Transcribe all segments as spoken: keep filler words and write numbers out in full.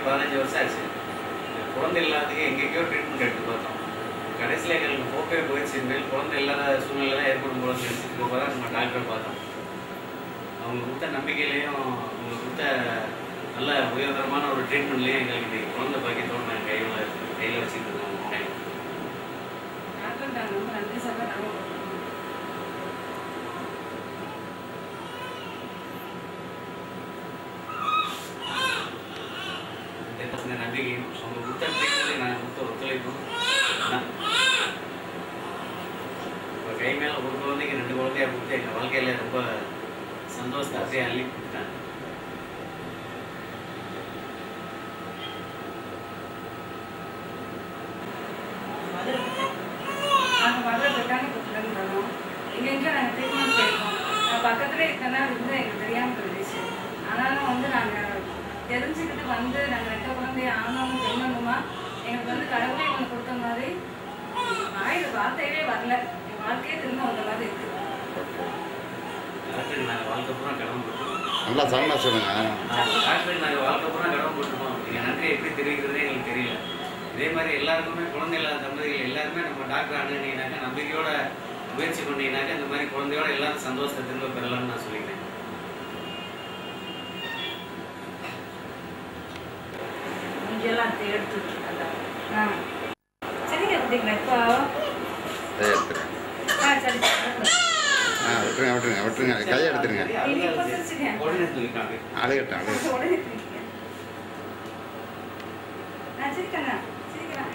பதினஞ்சு வருஷம் ஆச்சு. குழந்தை இல்லாததுக்கு எங்கெங்கேயோ ட்ரீட்மெண்ட் எடுத்து பார்த்தோம். கடைசியில் எங்களுக்கு போக்கே போயிடுச்சு. இனிமேல் குழந்தை இல்லாத சூழ்நிலை தான் ஏற்படும் போல நினச்சிட்டு இருக்க தான் நம்ம டாக்டரை பார்த்தோம். அவங்க கொடுத்த நம்பிக்கையிலையும் அவங்க கொடுத்த நல்ல உயர்தரமான ஒரு ட்ரீட்மெண்ட்லேயும் எங்களுக்கு இன்றைக்கி குழந்தை பாக்கியத்தோடு நாங்கள் கையில் கையில் வச்சுட்டு இருக்கோம். நன்றி சார். நம்பிக்கையும் அவங்க கொடுத்த ட்ரீட்மெண்ட்லையும் நாங்கள் கொடுத்த ஒத்துழைப்பும் இப்போ கை மேலே ஒரு குழந்தைக்கு ரெண்டு குழந்தையா கொடுத்து எங்கள் வாழ்க்கையில் ரொம்ப சந்தோஷத்தை அப்படியே அள்ளி கொடுத்தாங்க. நாங்கள் மதுரை பெட்டானி கொடுத்துட்டு வரோம். எங்கெங்கே நாங்கள் ட்ரீட்மெண்ட் போயிருக்கோம். நான் பக்கத்துலேயே இருக்கேன்னா வந்து எங்களுக்கு தெரியாமல் போயிடுச்சு. ஆனாலும் வந்து நாங்கள் தெரிஞ்சுக்கிட்டு வந்து நாங்கள் ரெட்ட குழந்தைய ஆனாலும் பெண்ணணுமா எங்களுக்கு வந்து கடவுளே ஒன்று கொடுத்த மாதிரி ஆயுத வார்த்தையிலே வரல. என் வாழ்க்கையே திரும்ப வந்த மாதிரி இருக்குது. டாக்டருக்கு நாங்கள் வாழ்க்கை பூரா கடவுள் போட்டுருவோம். நல்லா சவுண்டாக சொல்லுங்க. டாக்டருக்கு நாங்கள் வாழ்க்கை பூரா கடவுள் போட்டுருவோம். எங்கள் நன்றி எப்படி தெரிவிக்கிறதே எங்களுக்கு தெரியல. இதே மாதிரி எல்லாருக்குமே குழந்தை இல்லாத தம்பதிகள் எல்லாருமே நம்ம டாக்டர் அணுகினீங்கனாக்கா நம்பிக்கையோட முயற்சி பண்ணீங்கன்னாக்கா இந்த மாதிரி குழந்தையோட எல்லாரும் சந்தோஷத்தை திரும்ப பெறலாம்னு நான் சொல்லிக்கிறேன். இங்கெல்லாம் எடுத்து ஆ சரிங்க குட்டிங்களா இப்போ ஆ சரி ஆ விட்டுருங்க விட்டுருங்க விட்டுருங்க கையை எடுத்துருங்க. உடனே சொல்லிட்டாங்க அழுகட்டும் அழுகட்டும். உடனே ஆ சரிக்கண்ணா சரிக்கண்ணா.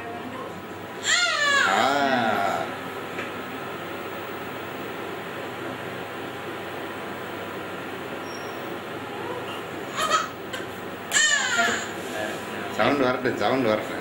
சவுண்ட் வரட்டும் சவுண்ட் வரட்டும்.